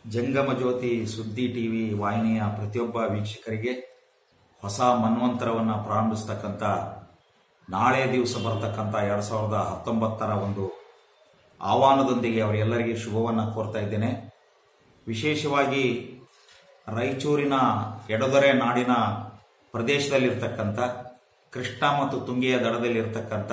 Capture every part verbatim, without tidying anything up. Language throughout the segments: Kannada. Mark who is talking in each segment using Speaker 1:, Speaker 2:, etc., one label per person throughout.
Speaker 1: ಜಂಗಮ ಜ್ಯೋತಿ ಸುದ್ದಿ ಟಿವಿ ವಾಹಿನಿಯ ಪ್ರತಿಯೊಬ್ಬ ವೀಕ್ಷಕರಿಗೆ ಹೊಸ ಮನ್ವಂತರವನ್ನು ಪ್ರಾರಂಭಿಸತಕ್ಕಂಥ ನಾಳೆ ದಿವಸ ಬರತಕ್ಕಂಥ ಎರಡು ಸಾವಿರದ ಹತ್ತೊಂಬತ್ತರ ಒಂದು ಆಹ್ವಾನದೊಂದಿಗೆ ಅವರೆಲ್ಲರಿಗೆ ಶುಭವನ್ನು ಕೋರ್ತಾ ಇದ್ದೇನೆ. ವಿಶೇಷವಾಗಿ ರಾಯಚೂರಿನ ಎಡದೊರೆ ನಾಡಿನ ಪ್ರದೇಶದಲ್ಲಿರ್ತಕ್ಕಂಥ ಕೃಷ್ಣ ಮತ್ತು ತುಂಗೆಯ ದಡದಲ್ಲಿರ್ತಕ್ಕಂಥ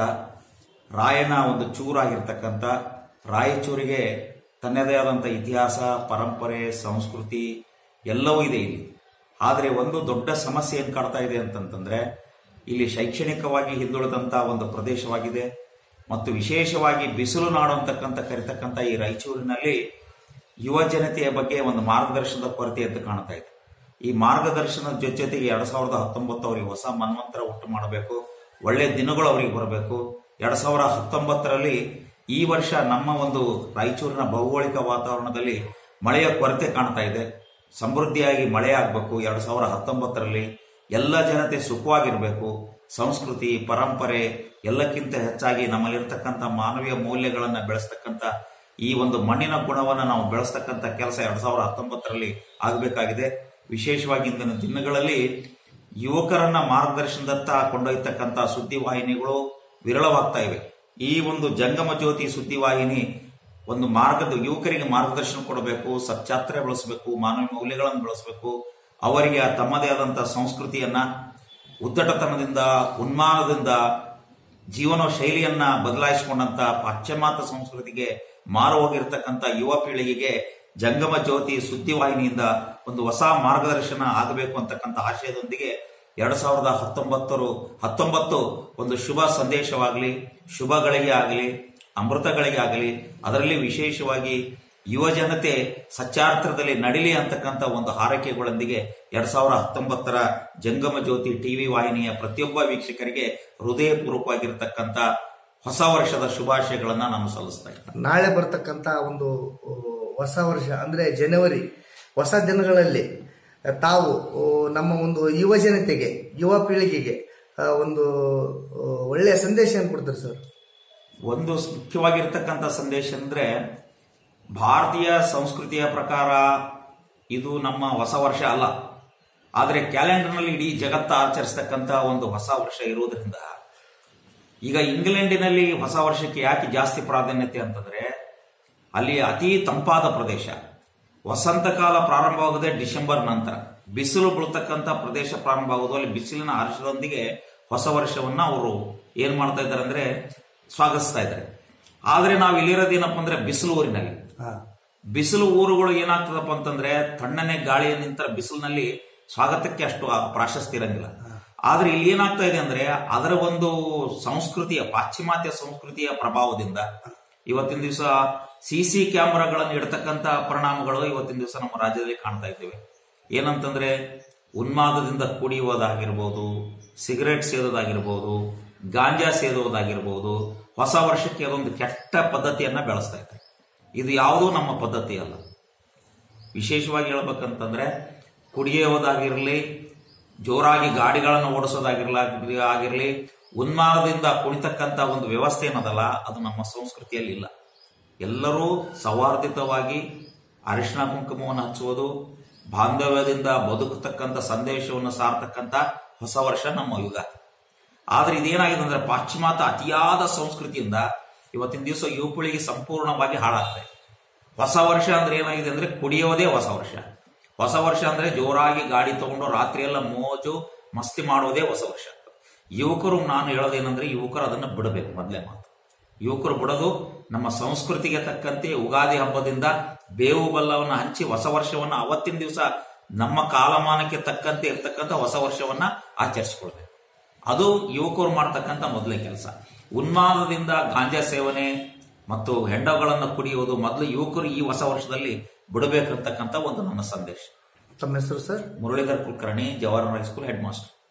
Speaker 1: ರಾಯನ ಒಂದು ಚೂರಾಗಿರ್ತಕ್ಕಂಥ ರಾಯಚೂರಿಗೆ ತನ್ನದೇ ಆದಂಥ ಇತಿಹಾಸ, ಪರಂಪರೆ, ಸಂಸ್ಕೃತಿ ಎಲ್ಲವೂ ಇದೆ ಇಲ್ಲಿ. ಆದರೆ ಒಂದು ದೊಡ್ಡ ಸಮಸ್ಯೆ ಏನು ಕಾಡ್ತಾ ಇದೆ ಅಂತಂತಂದ್ರೆ, ಇಲ್ಲಿ ಶೈಕ್ಷಣಿಕವಾಗಿ ಹಿಂದುಳಿದಂಥ ಒಂದು ಪ್ರದೇಶವಾಗಿದೆ ಮತ್ತು ವಿಶೇಷವಾಗಿ ಬಿಸಿಲು ನಾಡು ಅಂತಕ್ಕಂಥ ಕರಿತಕ್ಕಂಥ ಈ ರಾಯಚೂರಿನಲ್ಲಿ ಯುವ ಜನತೆಯ ಬಗ್ಗೆ ಒಂದು ಮಾರ್ಗದರ್ಶನದ ಕೊರತೆ ಎದ್ದು ಕಾಣ್ತಾ ಇದೆ. ಈ ಮಾರ್ಗದರ್ಶನದ ಜೊತೆ ಜೊತೆಗೆ ಎರಡ್ ಸಾವಿರದ ಹತ್ತೊಂಬತ್ತು ಅವರಿಗೆ ಹೊಸ ಮನ್ವಂತರ ಉಂಟು ಮಾಡಬೇಕು, ಒಳ್ಳೆಯ ದಿನಗಳು ಅವರಿಗೆ ಬರಬೇಕು. ಎರಡ್ ಸಾವಿರದ ಹತ್ತೊಂಬತ್ತರಲ್ಲಿ ಈ ವರ್ಷ ನಮ್ಮ ಒಂದು ರಾಯಚೂರಿನ ಭೌಗೋಳಿಕ ವಾತಾವರಣದಲ್ಲಿ ಮಳೆಯ ಕೊರತೆ ಕಾಣ್ತಾ ಇದೆ. ಸಮೃದ್ಧಿಯಾಗಿ ಮಳೆ ಆಗಬೇಕು. ಎರಡ್ ಸಾವಿರದ ಹತ್ತೊಂಬತ್ತರಲ್ಲಿ ಎಲ್ಲ ಜನತೆ ಸುಖವಾಗಿರಬೇಕು. ಸಂಸ್ಕೃತಿ, ಪರಂಪರೆ ಎಲ್ಲಕ್ಕಿಂತ ಹೆಚ್ಚಾಗಿ ನಮ್ಮಲ್ಲಿರ್ತಕ್ಕಂಥ ಮಾನವೀಯ ಮೌಲ್ಯಗಳನ್ನು ಬೆಳೆಸ್ತಕ್ಕಂಥ ಈ ಒಂದು ಮಣ್ಣಿನ ಗುಣವನ್ನು ನಾವು ಬೆಳೆಸ್ತಕ್ಕಂಥ ಕೆಲಸ ಎರಡ್ ಸಾವಿರದ ಹತ್ತೊಂಬತ್ತರಲ್ಲಿ ಆಗಬೇಕಾಗಿದೆ. ವಿಶೇಷವಾಗಿ ಇಂದಿನ ದಿನಗಳಲ್ಲಿ ಯುವಕರನ್ನ ಮಾರ್ಗದರ್ಶನದತ್ತ ಕೊಂಡೊಯ್ತಕ್ಕಂಥ ಸುದ್ದಿವಾಹಿನಿಗಳು ವಿರಳವಾಗ್ತಾ ಇವೆ. ಈ ಒಂದು ಜಂಗಮ ಜ್ಯೋತಿ ಸುದ್ದಿವಾಹಿನಿ ಒಂದು ಮಾರ್ಗದ ಯುವಕರಿಗೆ ಮಾರ್ಗದರ್ಶನ ಕೊಡಬೇಕು, ಸಚ್ಚಾತ್ರೆ ಬೆಳೆಸಬೇಕು, ಮಾನವ ಮೌಲ್ಯಗಳನ್ನು ಬೆಳೆಸಬೇಕು. ಅವರಿಗೆ ತಮ್ಮದೇ ಆದಂತಹ ಸಂಸ್ಕೃತಿಯನ್ನ ಉದ್ದಟತನದಿಂದ, ಉನ್ಮಾನದಿಂದ ಜೀವನ ಶೈಲಿಯನ್ನ ಬದಲಾಯಿಸಿಕೊಂಡಂತ ಪಾಶ್ಚಿಮಾತ್ಯ ಸಂಸ್ಕೃತಿಗೆ ಮಾರು ಹೋಗಿರ್ತಕ್ಕಂಥ ಯುವ ಪೀಳಿಗೆಗೆ ಜಂಗಮ ಜ್ಯೋತಿ ಸುದ್ದಿವಾಹಿನಿಯಿಂದ ಒಂದು ಹೊಸ ಮಾರ್ಗದರ್ಶನ ಆಗಬೇಕು ಅಂತಕ್ಕಂಥ ಆಶಯದೊಂದಿಗೆ ಎರಡ್ ಸಾವಿರದ ಹತ್ತೊಂಬತ್ತರು ಹತ್ತೊಂಬತ್ತು ಒಂದು ಶುಭ ಸಂದೇಶವಾಗಲಿ, ಶುಭಗಳಿಗೆ ಆಗಲಿ, ಅಮೃತಗಳಿಗೆ ಆಗಲಿ, ಅದರಲ್ಲಿ ವಿಶೇಷವಾಗಿ ಯುವ ಜನತೆ ಸಚ್ಚಾರ್ಥದಲ್ಲಿ ನಡಿಲಿ ಅಂತಕ್ಕಂಥ ಒಂದು ಹಾರೈಕೆಗಳೊಂದಿಗೆ ಎರಡ್ ಸಾವಿರದ ಹತ್ತೊಂಬತ್ತರ ಜಂಗಮ ಜ್ಯೋತಿ ಟಿವಿ ವಾಹಿನಿಯ ಪ್ರತಿಯೊಬ್ಬ ವೀಕ್ಷಕರಿಗೆ ಹೃದಯಪೂರ್ವಕವಾಗಿರ್ತಕ್ಕಂಥ ಹೊಸ ವರ್ಷದ ಶುಭಾಶಯಗಳನ್ನ ನಾನು ಸಲ್ಲಿಸ್ತಾ ಇದ್ದೇನೆ.
Speaker 2: ನಾಳೆ ಬರ್ತಕ್ಕಂಥ ಒಂದು ಹೊಸ ವರ್ಷ ಅಂದ್ರೆ ಜನವರಿ ಹೊಸ ದಿನಗಳಲ್ಲಿ ತಾವು ನಮ್ಮ ಒಂದು ಯುವ ಜನತೆಗೆ, ಯುವ ಪೀಳಿಗೆಗೆ ಒಂದು ಒಳ್ಳೆಯ ಸಂದೇಶ ಕೊಡ್ತಾರೆ ಸರ್.
Speaker 1: ಒಂದು ಮುಖ್ಯವಾಗಿರ್ತಕ್ಕಂಥ ಸಂದೇಶ ಅಂದ್ರೆ, ಭಾರತೀಯ ಸಂಸ್ಕೃತಿಯ ಪ್ರಕಾರ ಇದು ನಮ್ಮ ಹೊಸ ವರ್ಷ ಅಲ್ಲ, ಆದರೆ ಕ್ಯಾಲೆಂಡರ್ನಲ್ಲಿ ಇಡೀ ಜಗತ್ತ ಆಚರಿಸ್ತಕ್ಕಂಥ ಒಂದು ಹೊಸ ವರ್ಷ ಇರುವುದರಿಂದ ಈಗ ಇಂಗ್ಲೆಂಡಿನಲ್ಲಿ ಹೊಸ ವರ್ಷಕ್ಕೆ ಯಾಕೆ ಜಾಸ್ತಿ ಪ್ರಾಧಾನ್ಯತೆ ಅಂತಂದ್ರೆ, ಅಲ್ಲಿ ಅತಿ ತಂಪಾದ ಪ್ರದೇಶ. ವಸಂತ ಕಾಲ ಪ್ರಾರಂಭವಾಗದೆ ಡಿಸೆಂಬರ್ ನಂತರ ಬಿಸಿಲು ಬೀಳ್ತಕ್ಕಂಥ ಪ್ರದೇಶ ಪ್ರಾರಂಭ ಆಗೋದು. ಅಲ್ಲಿ ಬಿಸಿಲಿನ ಹರ್ಷದೊಂದಿಗೆ ಹೊಸ ವರ್ಷವನ್ನ ಅವರು ಏನ್ ಮಾಡ್ತಾ ಇದ್ದಾರೆ ಅಂದ್ರೆ ಸ್ವಾಗತಿಸ್ತಾ ಇದ್ದಾರೆ. ಆದ್ರೆ ನಾವು ಇಲ್ಲಿರೋದೇನಪ್ಪ ಅಂದ್ರೆ ಬಿಸಿಲು ಊರಿನಲ್ಲಿ. ಬಿಸಿಲು ಊರುಗಳು ಏನಾಗ್ತದಪ್ಪ ಅಂತಂದ್ರೆ, ತಣ್ಣನೆ ಗಾಳಿಯ ನಿಂತರ ಬಿಸಿಲಿನಲ್ಲಿ ಸ್ವಾಗತಕ್ಕೆ ಅಷ್ಟು ಪ್ರಾಶಸ್ತ್ಯ ಇರಂಗಿಲ್ಲ. ಆದ್ರೆ ಇಲ್ಲಿ ಏನಾಗ್ತಾ ಇದೆ ಅಂದ್ರೆ, ಅದರ ಒಂದು ಸಂಸ್ಕೃತಿಯ, ಪಾಶ್ಚಿಮಾತ್ಯ ಸಂಸ್ಕೃತಿಯ ಪ್ರಭಾವದಿಂದ ಇವತ್ತಿನ ದಿವಸ ಸಿ ಸಿ ಕ್ಯಾಮೆರಾಗಳನ್ನು ಇಡತಕ್ಕಂತ ಪರಿಣಾಮಗಳು ಇವತ್ತಿನ ದಿವಸ ನಮ್ಮ ರಾಜ್ಯದಲ್ಲಿ ಕಾಣ್ತಾ ಇದ್ದೇವೆ. ಏನಂತಂದ್ರೆ, ಉನ್ಮಾದದಿಂದ ಕುಡಿಯುವುದಾಗಿರ್ಬೋದು, ಸಿಗರೇಟ್ ಸೇದೋದಾಗಿರ್ಬೋದು, ಗಾಂಜಾ ಸೇದುವುದಾಗಿರ್ಬೋದು, ಹೊಸ ವರ್ಷಕ್ಕೆ ಅದೊಂದು ಕೆಟ್ಟ ಪದ್ಧತಿಯನ್ನ ಬೆಳೆಸ್ತಾ ಇದ್ದಾರೆ. ಇದು ಯಾವುದೂ ನಮ್ಮ ಪದ್ಧತಿ ಅಲ್ಲ. ವಿಶೇಷವಾಗಿ ಹೇಳ್ಬೇಕಂತಂದ್ರೆ, ಕುಡಿಯೋದಾಗಿರ್ಲಿ, ಜೋರಾಗಿ ಗಾಡಿಗಳನ್ನು ಓಡಿಸೋದಾಗಿರ್ಲಿ ಆಗಿರ್ಲಿ ಉನ್ಮಾದದಿಂದ ಕುಣಿತಕ್ಕಂಥ ಒಂದು ವ್ಯವಸ್ಥೆ ಏನದಲ್ಲ, ಅದು ನಮ್ಮ ಸಂಸ್ಕೃತಿಯಲ್ಲಿ ಇಲ್ಲ. ಎಲ್ಲರೂ ಸೌಹಾರ್ದಿತವಾಗಿ ಅರಿಶಿನ ಕುಂಕುಮವನ್ನು ಹಚ್ಚುವುದು, ಬಾಂಧವ್ಯದಿಂದ ಬದುಕತಕ್ಕಂಥ ಸಂದೇಶವನ್ನು ಸಾರ್ತಕ್ಕಂಥ ಹೊಸ ವರ್ಷ ನಮ್ಮ ಯುಗ. ಆದ್ರೆ ಇದೇನಾಗಿದೆ ಅಂದ್ರೆ, ಪಾಶ್ಚಿಮಾತ್ಯ ಅತಿಯಾದ ಸಂಸ್ಕೃತಿಯಿಂದ ಇವತ್ತಿನ ದಿವಸ ಯುವ ಪೀಳಿಗೆ ಸಂಪೂರ್ಣವಾಗಿ ಹಾಳಾಗ್ತದೆ. ಹೊಸ ವರ್ಷ ಅಂದ್ರೆ ಏನಾಗಿದೆ ಅಂದ್ರೆ, ಕುಡಿಯೋದೇ ಹೊಸ ವರ್ಷ. ಹೊಸ ವರ್ಷ ಅಂದ್ರೆ ಜೋರಾಗಿ ಗಾಡಿ ತಗೊಂಡು ರಾತ್ರಿ ಎಲ್ಲ ಮೋಜು ಮಸ್ತಿ ಮಾಡುವುದೇ ಹೊಸ ವರ್ಷ. ಯುವಕರು, ನಾನು ಹೇಳೋದೇನಂದ್ರೆ, ಯುವಕರು ಅದನ್ನು ಬಿಡಬೇಕು. ಮೊದಲೇ ಮಾತು, ಯುವಕರು ಬಿಡೋದು ನಮ್ಮ ಸಂಸ್ಕೃತಿಗೆ ತಕ್ಕಂತೆ ಉಗಾದಿ ಹಬ್ಬದಿಂದ ಬೇವು ಬೆಲ್ಲವನ್ನು ಹಂಚಿ ಹೊಸ ವರ್ಷವನ್ನ ಅವತ್ತಿನ ದಿವಸ ನಮ್ಮ ಕಾಲಮಾನಕ್ಕೆ ತಕ್ಕಂತೆ ಇರ್ತಕ್ಕಂಥ ಹೊಸ ವರ್ಷವನ್ನ ಆಚರಿಸಿಕೊಳ್ಬೇಕು. ಅದು ಯುವಕರು ಮಾಡ್ತಕ್ಕಂಥ ಮೊದಲೇ ಕೆಲಸ. ಉನ್ಮಾದದಿಂದ ಗಾಂಜಾ ಸೇವನೆ ಮತ್ತು ಹೆಂಡಗಳನ್ನು ಕುಡಿಯುವುದು ಮೊದಲು ಯುವಕರು ಈ ಹೊಸ ವರ್ಷದಲ್ಲಿ ಬಿಡಬೇಕಂತಕ್ಕಂಥ ಒಂದು ನನ್ನ ಸಂದೇಶ.
Speaker 2: ತಮ್ಮ ಹೆಸರು sir?
Speaker 1: Muralidhar Kulkarni, Jawahar high school head master.